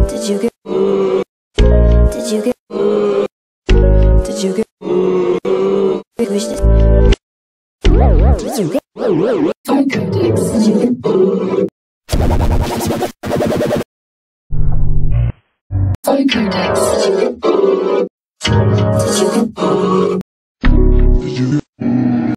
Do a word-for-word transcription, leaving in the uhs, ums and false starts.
Did you get? Did you get? Did you get? Wish this. Did you get? Psychotics. Did you get? Psychotics. Did you get? Did you get?